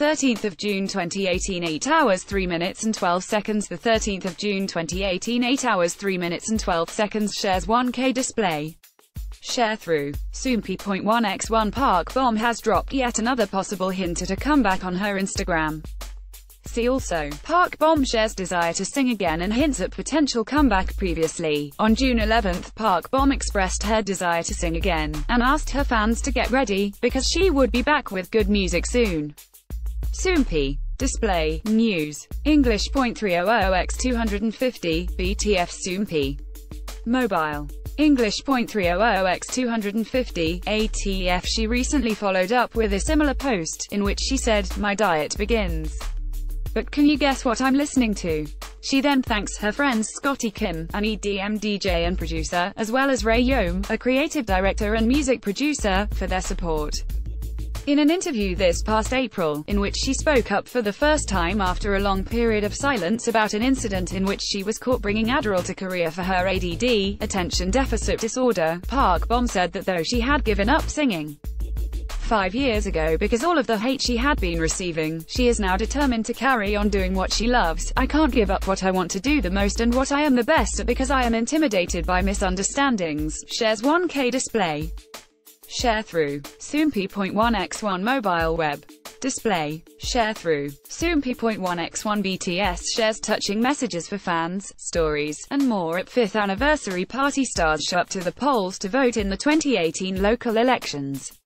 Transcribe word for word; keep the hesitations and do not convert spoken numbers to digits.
thirteenth of June twenty eighteen, eight hours three minutes and twelve seconds. The thirteenth of June twenty eighteen, eight hours three minutes and twelve seconds. Shares one K display. Share through. Soompi point one by one Park Bom has dropped yet another possible hint at a comeback on her Instagram. See also, Park Bom shares desire to sing again and hints at potential comeback. Previously, on June eleventh, Park Bom expressed her desire to sing again, and asked her fans to get ready, because she would be back with good music soon. Soompi. Display. News. English point three hundred by two hundred fifty, B T F Soompi. Mobile. English point three hundred by two hundred fifty, A T F. She recently followed up with a similar post, in which she said, "My diet begins. But can you guess what I'm listening to?" She then thanks her friends Scotty Kim, an E D M D J and producer, as well as Ray Yom, a creative director and music producer, for their support. In an interview this past April, in which she spoke up for the first time after a long period of silence about an incident in which she was caught bringing Adderall to Korea for her A D D, attention deficit disorder, Park Bom said that though she had given up singing five years ago because all of the hate she had been receiving, she is now determined to carry on doing what she loves. "I can't give up what I want to do the most and what I am the best at because I am intimidated by misunderstandings." Shares one K display. Share through. Soompi point one by one mobile web. Display. Share through. Soompi point one by one B T S shares touching messages for fans, stories, and more at fifth anniversary party. Stars show up to the polls to vote in the twenty eighteen local elections.